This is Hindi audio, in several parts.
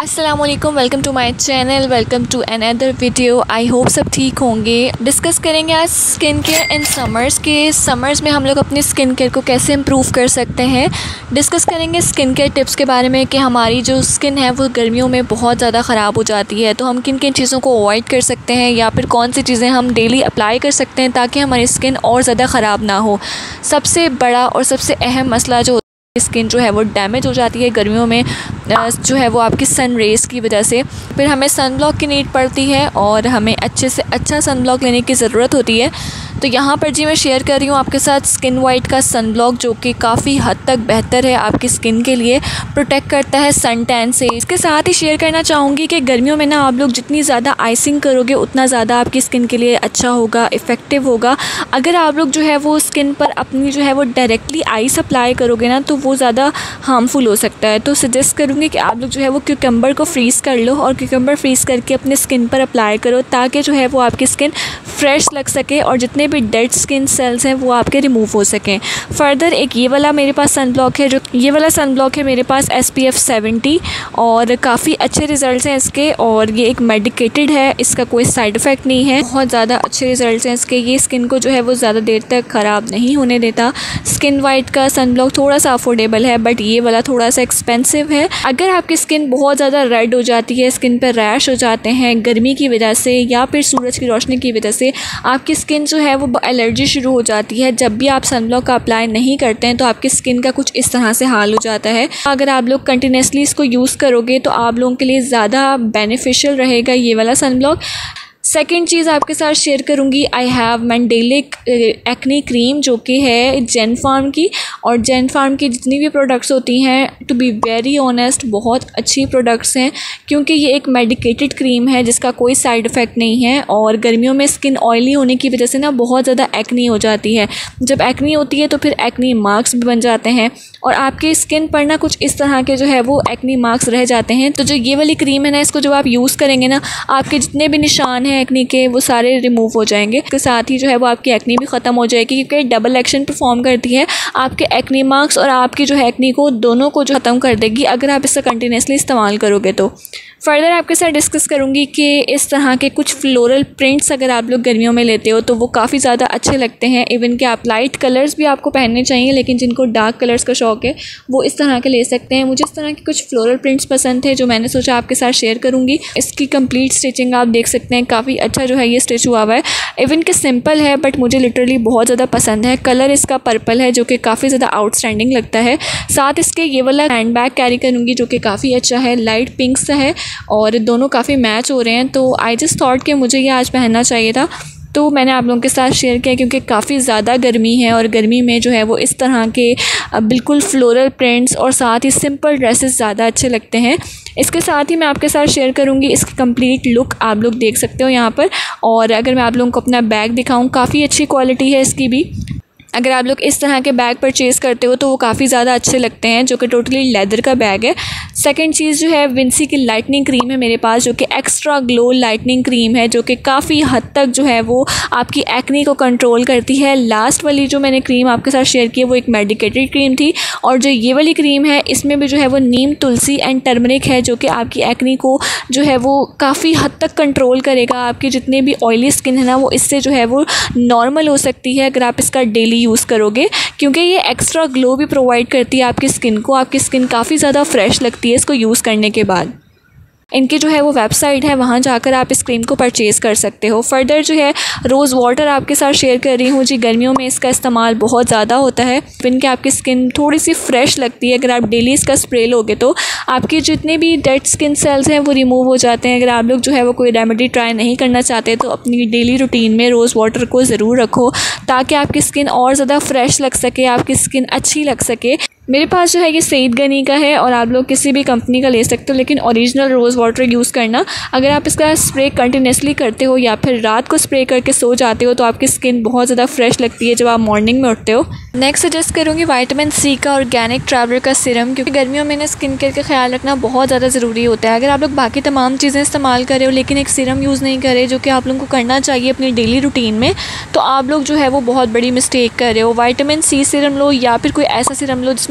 अस्सलाम वालेकुम, welcome to my channel, welcome to another video. I hope सब ठीक होंगे। डिस्कस करेंगे आज स्किन केयर इन समर्स के समर्स में हम लोग अपनी स्किन केयर को कैसे इम्प्रूव कर सकते हैं। डिस्कस करेंगे स्किन केयर टिप्स के बारे में कि हमारी जो स्किन है वो गर्मियों में बहुत ज़्यादा ख़राब हो जाती है, तो हम किन किन चीज़ों को अवॉइड कर सकते हैं या फिर कौन सी चीज़ें हम डेली अप्लाई कर सकते हैं ताकि हमारी स्किन और ज़्यादा ख़राब ना हो। सबसे बड़ा और सबसे अहम मसला जो स्किन जो है वो डैमेज हो जाती है गर्मियों में, जो है वो आपकी सन रेज़ की वजह से। फिर हमें सन ब्लॉक की नीड पड़ती है और हमें अच्छे से अच्छा सन ब्लॉक लेने की ज़रूरत होती है। तो यहाँ पर जी मैं शेयर कर रही हूँ आपके साथ स्किन वाइट का सन ब्लॉक, जो कि काफ़ी हद तक बेहतर है आपकी स्किन के लिए, प्रोटेक्ट करता है सन टैन से। इसके साथ ही शेयर करना चाहूँगी कि गर्मियों में ना आप लोग जितनी ज़्यादा आइसिंग करोगे उतना ज़्यादा आपकी स्किन के लिए अच्छा होगा, इफ़ेक्टिव होगा। अगर आप लोग जो है वो स्किन पर अपनी जो है वो डायरेक्टली आइस अप्लाई करोगे ना तो वो ज़्यादा हार्मफुल हो सकता है। तो सजेस्ट करूँगी कि आप लोग जो है वो क्यूकम्बर को फ्रीज़ कर लो और क्यूकम्बर फ्रीज़ करके अपने स्किन पर अप्लाई करो ताकि जो है वो आपकी स्किन फ्रेश लग सके और जितने भी डेड स्किन सेल्स हैं वो आपके रिमूव हो सकें। फर्दर एक ये वाला मेरे पास सन ब्लॉक है, जो ये वाला सन ब्लॉक है मेरे पास SPF 70 और काफ़ी अच्छे रिज़ल्ट हैं इसके, और ये एक मेडिकेटेड है, इसका कोई साइड इफ़ेक्ट नहीं है, बहुत ज़्यादा अच्छे रिज़ल्ट हैं इसके। ये स्किन को जो है वो ज़्यादा देर तक ख़राब नहीं होने देता। स्किन वाइट का सन ब्लॉक थोड़ा सा अफोर्डेबल है बट ये वाला थोड़ा सा एक्सपेंसिव है। अगर आपकी स्किन बहुत ज़्यादा रेड हो जाती है, स्किन पर रैश हो जाते हैं गर्मी की वजह से या फिर सूरज की रोशनी की वजह से, आपकी स्किन जो है वो एलर्जी शुरू हो जाती है, जब भी आप सन ब्लॉक का अप्लाई नहीं करते हैं तो आपकी स्किन का कुछ इस तरह से हाल हो जाता है। अगर आप लोग कंटिन्यूसली इसको यूज़ करोगे तो आप लोगों के लिए ज़्यादा बेनिफिशियल रहेगा ये वाला सन ब्लॉक। सेकेंड चीज़ आपके साथ शेयर करूँगी, I have mandelic acne cream, जो कि है जेन फार्म की, और जेन फार्म की जितनी भी प्रोडक्ट्स होती हैं टू बी वेरी ऑनेस्ट बहुत अच्छी प्रोडक्ट्स हैं, क्योंकि ये एक मेडिकेटेड क्रीम है जिसका कोई साइड इफ़ेक्ट नहीं है। और गर्मियों में स्किन ऑयली होने की वजह से ना बहुत ज़्यादा एक्ने हो जाती है। जब एक्ने होती है तो फिर एक्ने मार्क्स भी बन जाते हैं और आपकी स्किन पर ना कुछ इस तरह के जो है वो एक्ने मार्क्स रह जाते हैं। तो जो ये वाली क्रीम है ना, इसको जब आप यूज़ करेंगे ना, आपके जितने भी निशान हैं एक्ने के वो सारे रिमूव हो जाएंगे। इसके साथ ही जो है वो आपकी एक्ने भी ख़त्म हो जाएगी, क्योंकि डबल एक्शन परफॉर्म करती है, आपके एक्ने मार्क्स और आपकी जो है एक्ने को दोनों को जो ख़त्म कर देगी अगर आप इसका कंटिन्यूसली इस्तेमाल करोगे तो। फर्दर आपके साथ डिस्कस करूँगी कि इस तरह के कुछ फ्लोरल प्रिंट्स अगर आप लोग गर्मियों में लेते हो तो वो काफ़ी ज़्यादा अच्छे लगते हैं। इवन कि आप लाइट कलर्स भी आपको पहनने चाहिए, लेकिन जिनको डार्क कलर्स का शौक़ है वो इस तरह के ले सकते हैं। मुझे इस तरह के कुछ फ्लोरल प्रिंट्स पसंद थे जो मैंने सोचा आपके साथ शेयर करूँगी। इसकी कंप्लीट स्टिचिंग आप देख सकते हैं, काफ़ी अच्छा जो है ये स्टिच हुआ हुआ है। इवन कि सिंपल है बट मुझे लिटरली बहुत ज़्यादा पसंद है। कलर इसका पर्पल है जो कि काफ़ी ज़्यादा आउटस्टैंडिंग लगता है। साथ इसके ये वाला हैंड बैग कैरी करूँगी जो कि काफ़ी अच्छा है, लाइट पिंक सा है और दोनों काफ़ी मैच हो रहे हैं। तो आई जस्ट थॉट कि मुझे ये आज पहनना चाहिए था, तो मैंने आप लोगों के साथ शेयर किया, क्योंकि काफ़ी ज़्यादा गर्मी है और गर्मी में जो है वो इस तरह के बिल्कुल फ्लोरल प्रिंट्स और साथ ही सिंपल ड्रेसेस ज़्यादा अच्छे लगते हैं। इसके साथ ही मैं आपके साथ शेयर करूँगी इसकी कंप्लीट लुक, आप लोग देख सकते हो यहाँ पर। और अगर मैं आप लोगों को अपना बैग दिखाऊँ, काफ़ी अच्छी क्वालिटी है इसकी भी। अगर आप लोग इस तरह के बैग परचेज़ करते हो तो वो काफ़ी ज़्यादा अच्छे लगते हैं, जो कि टोटली लेदर का बैग है। सेकंड चीज़ जो है विंसी की लाइटनिंग क्रीम है मेरे पास, जो कि एक्स्ट्रा ग्लो लाइटनिंग क्रीम है, जो कि काफ़ी हद तक जो है वो आपकी एक्ने को कंट्रोल करती है। लास्ट वाली जो मैंने क्रीम आपके साथ शेयर की है वो एक मेडिकेटेड क्रीम थी, और जो ये वाली क्रीम है इसमें भी जो है वो नीम, तुलसी एंड टर्मरिक है, जो कि आपकी एक्ने को जो है वो काफ़ी हद तक कंट्रोल करेगा। आपकी जितने भी ऑयली स्किन है ना वो इससे जो है वो नॉर्मल हो सकती है अगर आप इसका डेली यूज़ करोगे, क्योंकि ये एक्स्ट्रा ग्लो भी प्रोवाइड करती है आपकी स्किन को। आपकी स्किन काफ़ी ज़्यादा फ्रेश लगती है इसको यूज़ करने के बाद। इनकी जो है वो वेबसाइट है, वहाँ जाकर आप इस क्रीम को परचेज़ कर सकते हो। फर्दर जो है रोज़ वाटर आपके साथ शेयर कर रही हूँ जी। गर्मियों में इसका इस्तेमाल बहुत ज़्यादा होता है, इनके आपकी स्किन थोड़ी सी फ्रेश लगती है। अगर आप डेली इसका स्प्रे लोगे तो आपके जितने भी डेड स्किन सेल्स हैं वो रिमूव हो जाते हैं। अगर आप लोग जो है वो कोई रेमेडी ट्राई नहीं करना चाहते तो अपनी डेली रूटीन में रोज़ वाटर को ज़रूर रखो, ताकि आपकी स्किन और ज़्यादा फ्रेश लग सके, आपकी स्किन अच्छी लग सके। मेरे पास जो है ये सईद गनी का है और आप लोग किसी भी कंपनी का ले सकते हो, लेकिन ओरिजिनल रोज़ वाटर यूज़ करना। अगर आप इसका स्प्रे कंटिन्यूसली करते हो या फिर रात को स्प्रे करके सो जाते हो तो आपकी स्किन बहुत ज़्यादा फ्रेश लगती है जब आप मॉर्निंग में उठते हो। नेक्स्ट सजेस्ट करूँगी विटामिन C का ऑर्गेनिक ट्रैवलर का सीरम, क्योंकि गर्मियों में ना स्किन केयर का ख्याल रखना बहुत ज़्यादा ज़रूरी होता है। अगर आप लोग बाकी तमाम चीज़ें इस्तेमाल कर रहे हो लेकिन एक सीरम यूज़ नहीं कर रहे, जो कि आप लोगों को करना चाहिए अपनी डेली रूटीन में, तो आप लोग जो है वो बहुत बड़ी मिस्टेक कर रहे हो। विटामिन C सीरम लो या फिर कोई ऐसा सीरम लो जिसमें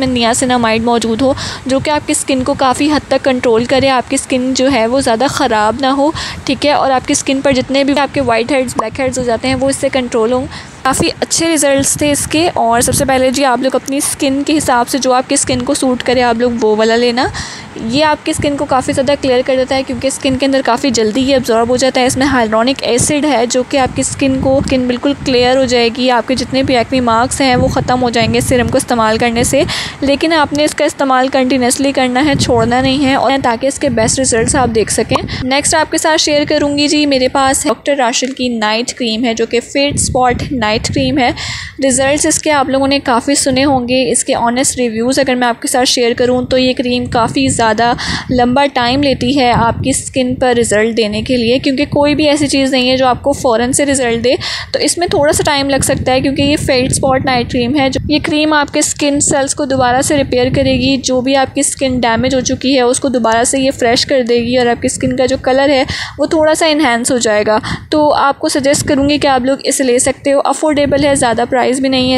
इसमें नियासिनामाइड मौजूद हो, जो कि आपकी स्किन को काफ़ी हद तक कंट्रोल करे, आपकी स्किन जो है वो ज़्यादा ख़राब ना हो, ठीक है, और आपकी स्किन पर जितने भी आपके वाइट हेड्स ब्लैक हेड्स हो जाते हैं वो इससे कंट्रोल हों। काफ़ी अच्छे रिज़ल्ट्स थे इसके। और सबसे पहले जी आप लोग अपनी स्किन के हिसाब से जो आपकी स्किन को सूट करे आप लोग वो वाला लेना। ये आपकी स्किन को काफ़ी ज़्यादा क्लियर कर देता है, क्योंकि स्किन के अंदर काफ़ी जल्दी ये अब्जॉर्ब हो जाता है। इसमें हाइलुरोनिक एसिड है जो कि आपकी स्किन बिल्कुल क्लियर हो जाएगी, आपके जितने भी एक्ने मार्क्स हैं वो ख़त्म हो जाएंगे इस सीरम को इस्तेमाल करने से। लेकिन आपने इसका इस्तेमाल कंटिन्यूसली करना है, छोड़ना नहीं है, और ताकि इसके बेस्ट रिजल्ट्स आप देख सकें। नेक्स्ट आपके साथ शेयर करूँगी जी, मेरे पास डॉक्टर राशिल की नाइट क्रीम है, जो कि फेट स्पॉट नाइट क्रीम है। रिज़ल्ट्स इसके आप लोगों ने काफ़ी सुने होंगे। इसके ऑनेस्ट रिव्यूज़ अगर मैं आपके साथ शेयर करूँ तो ये क्रीम काफ़ी ज़्यादा लंबा टाइम लेती है आपकी स्किन पर रिज़ल्ट देने के लिए, क्योंकि कोई भी ऐसी चीज़ नहीं है जो आपको फ़ौरन से रिज़ल्ट दे। तो इसमें थोड़ा सा टाइम लग सकता है, क्योंकि ये फेट स्पॉट नाइट क्रीम है। जो ये क्रीम आपके स्किन सेल्स को दोबारा से रिपेयर करेगी, जो भी आपकी स्किन डैमेज हो चुकी है उसको दोबारा से ये फ्रेश कर देगी, और आपकी स्किन का जो कलर है वो थोड़ा सा इन्हेंस हो जाएगा। तो आपको सजेस्ट करूँगी कि आप लोग इसे ले सकते हो। अफोर्डेबल है, ज़्यादा प्राइस भी नहीं है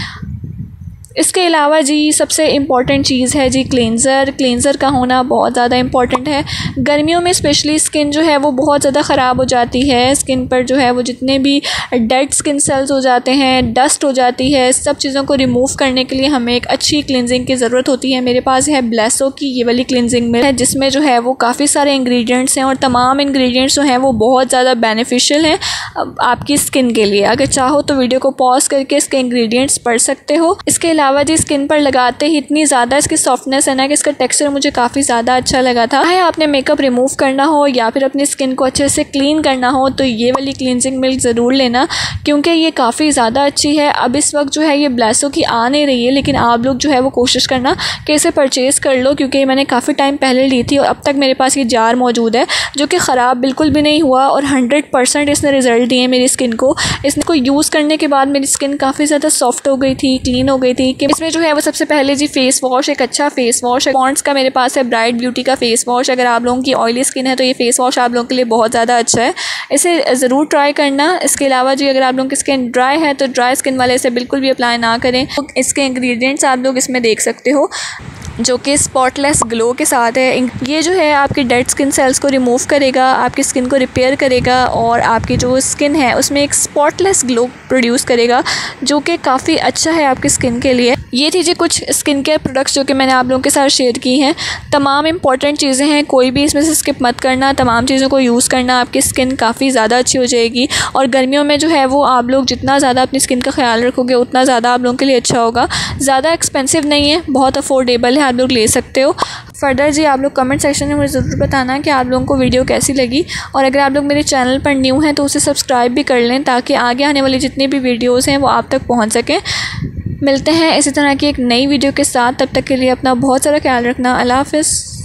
इसके अलावा जी सबसे इम्पॉर्टेंट चीज़ है जी क्लेंज़र का होना बहुत ज़्यादा इम्पॉर्टेंट है। गर्मियों में स्पेशली स्किन जो है वो बहुत ज़्यादा ख़राब हो जाती है। स्किन पर जो है वो जितने भी डेड स्किन सेल्स हो जाते हैं, डस्ट हो जाती है, सब चीज़ों को रिमूव करने के लिए हमें एक अच्छी क्लिनजिंग की ज़रूरत होती है। मेरे पास है ब्लेसो की ये वाली क्लिनजिंग मिल्क है, जिसमें जो है वो काफ़ी सारे इंग्रेडिएंट्स हैं, और तमाम इंग्रेडिएंट्स जो हैं वो बहुत ज़्यादा बेनिफिशियल हैं आपकी स्किन के लिए। अगर चाहो तो वीडियो को पॉज करके इसके इंग्रेडिएंट्स पढ़ सकते हो। इसके अलावा जी स्किन पर लगाते ही इतनी ज़्यादा इसकी सॉफ्टनेस है ना कि इसका टेक्सचर मुझे काफ़ी ज़्यादा अच्छा लगा था। चाहे आपने मेकअप रिमूव करना हो या फिर अपनी स्किन को अच्छे से क्लीन करना हो तो ये वाली क्लींजिंग मिल्क ज़रूर लेना, क्योंकि ये काफ़ी ज़्यादा अच्छी है। अब इस वक्त जो है ये ब्लेसो की आ नहीं रही है, लेकिन आप लोग जो है वो कोशिश करना कि इसे परचेज़ कर लो, क्योंकि मैंने काफ़ी टाइम पहले ली थी और अब तक मेरे पास ये जार मौजूद है जो कि ख़राब बिल्कुल भी नहीं हुआ, और 100% इसने रिज़ल्ट दिए मेरी स्किन को। इसको यूज़ करने के बाद मेरी स्किन काफ़ी ज़्यादा सॉफ्ट हो गई थी, क्लीन हो गई थी। कि इसमें जो है वो सबसे पहले जी फेस वॉश, एक अच्छा फेस वॉश है पॉन्ड्स का मेरे पास है ब्राइट ब्यूटी का फेस वॉश। अगर आप लोगों की ऑयली स्किन है तो ये फेस वॉश आप लोगों के लिए बहुत ज़्यादा अच्छा है, इसे ज़रूर ट्राई करना। इसके अलावा जी अगर आप लोगों की स्किन ड्राई है तो ड्राई स्किन वाले इसे बिल्कुल भी अप्लाई ना करें। तो इसके इंग्रेडिएंट्स आप लोग इसमें देख सकते हो, जो कि स्पॉटलेस ग्लो के साथ है। ये जो है आपकी डेड स्किन सेल्स को रिमूव करेगा, आपकी स्किन को रिपेयर करेगा, और आपकी जो स्किन है उसमें एक स्पॉटलेस ग्लो प्रोड्यूस करेगा, जो कि काफ़ी अच्छा है आपकी स्किन के लिए। ये थी जी कुछ स्किन केयर प्रोडक्ट्स जो कि मैंने आप लोगों के साथ शेयर की हैं। तमाम इंपॉर्टेंट चीज़ें हैं, कोई भी इसमें से स्किप मत करना, तमाम चीज़ों को यूज़ करना, आपकी स्किन काफ़ी ज़्यादा अच्छी हो जाएगी। और गर्मियों में जो है वो आप लोग जितना ज़्यादा अपनी स्किन का ख्याल रखोगे उतना ज़्यादा आप लोगों के लिए अच्छा होगा। ज़्यादा एक्सपेंसिव नहीं है, बहुत अफोर्डेबल है, आप लोग ले सकते हो। फर्दर जी आप लोग कमेंट सेक्शन में मुझे ज़रूर बताना कि आप लोगों को वीडियो कैसी लगी, और अगर आप लोग मेरे चैनल पर न्यू हैं तो उसे सब्सक्राइब भी कर लें, ताकि आगे आने वाली जितनी भी वीडियोस हैं वो आप तक पहुंच सकें। मिलते हैं इसी तरह की एक नई वीडियो के साथ, तब तक के लिए अपना बहुत सारा ख्याल रखना। अल्लाह हाफ़िज़।